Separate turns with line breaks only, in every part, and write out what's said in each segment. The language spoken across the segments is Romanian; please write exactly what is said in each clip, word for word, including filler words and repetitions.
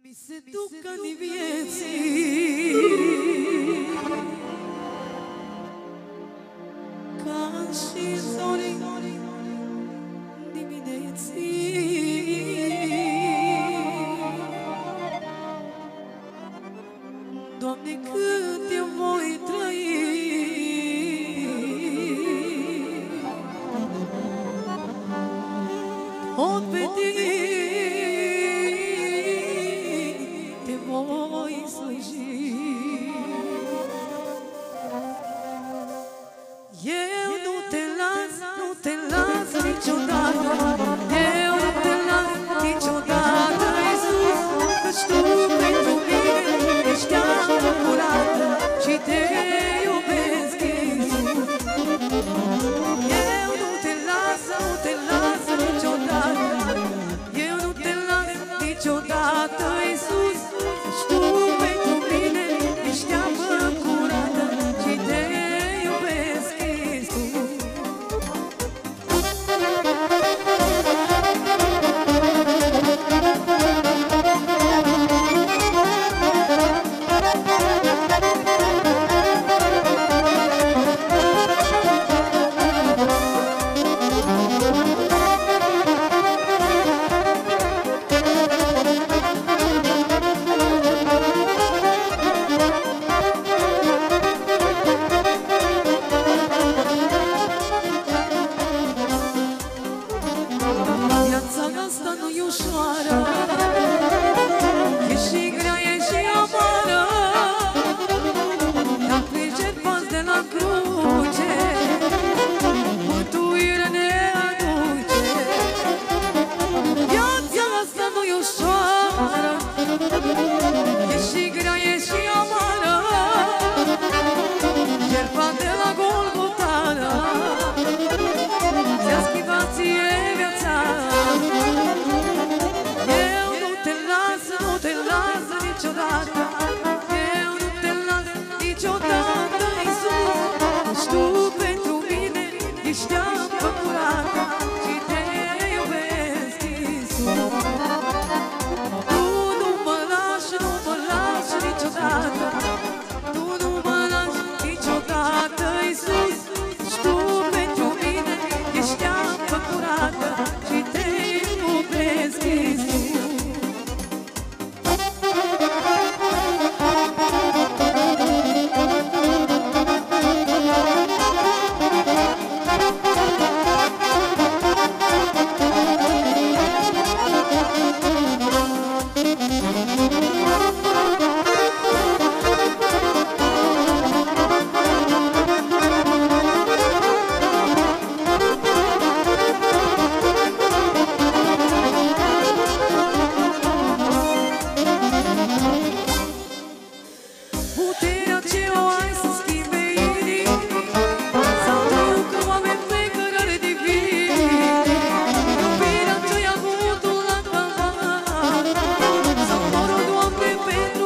Mi se duc ani vieții ca și zori dimineții. Doamne, cât eu voi trăi, pot vedea voi sluji. Eu nu te las, nu te las niciodată, eu nu te las niciodată, Iisus, căci Tu pentru mine ești apă curată și te iubesc, Iisus. Eu nu te las, nu te las niciodată, eu nu te las niciodată, Iisus. Tu pentru mine ești apă curată și te iubesc, Iisus. Pentru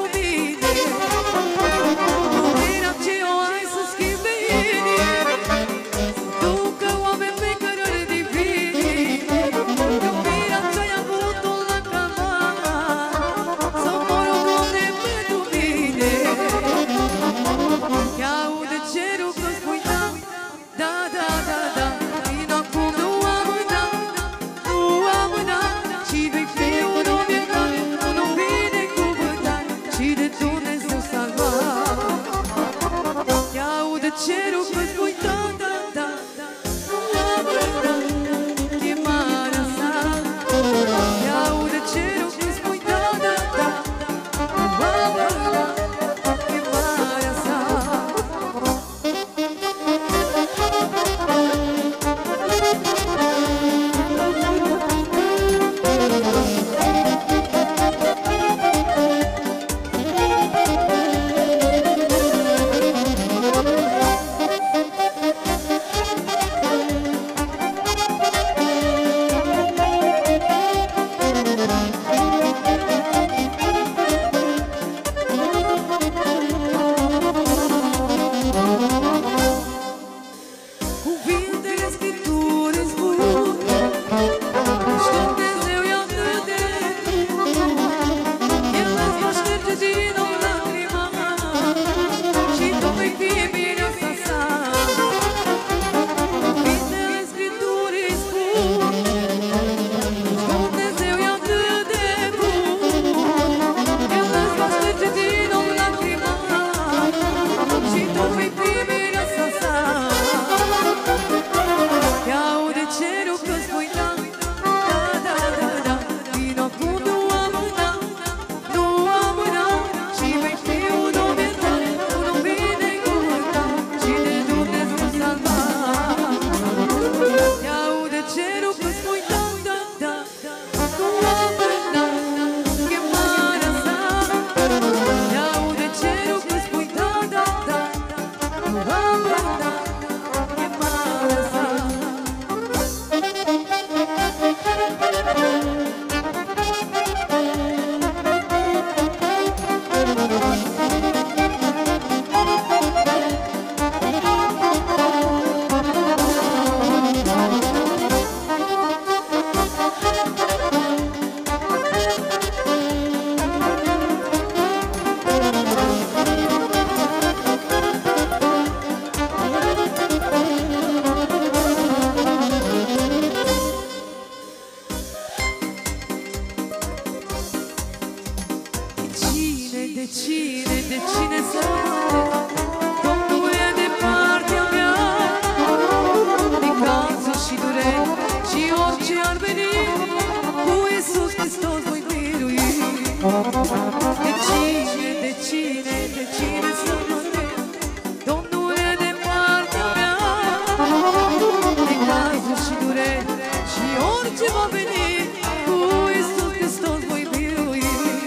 de cine, de cine să mă tem? Domnul e de partea mea, din cazuri și dureri și orice ar veni, cu Iisus Hristos voi birui. De cine, de cine, de cine să mă tem? Domnul e de partea mea, din cazuri și dureri și orice va veni, cu Iisus Hristos voi birui.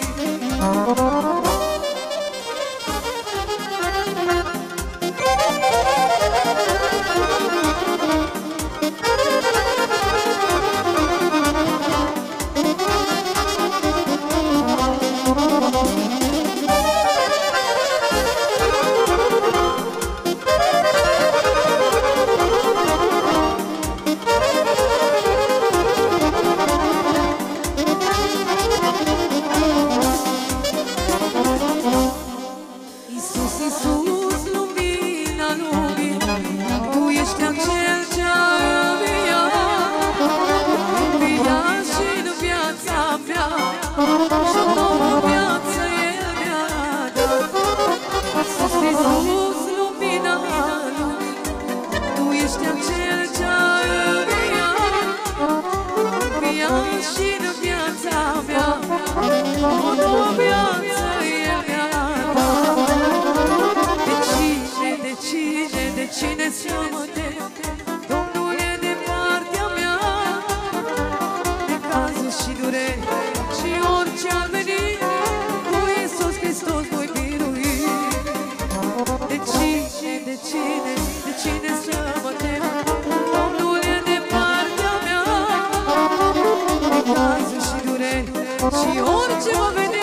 Cine să mă tem? Domnul e de partea mea, de cazuri și dureri și orice ar veni, cu Iisus Hristos voi birui. De cine, de cine, de cine să mă tem? Domnul e de partea mea, de cazuri și dureri și orice va veni,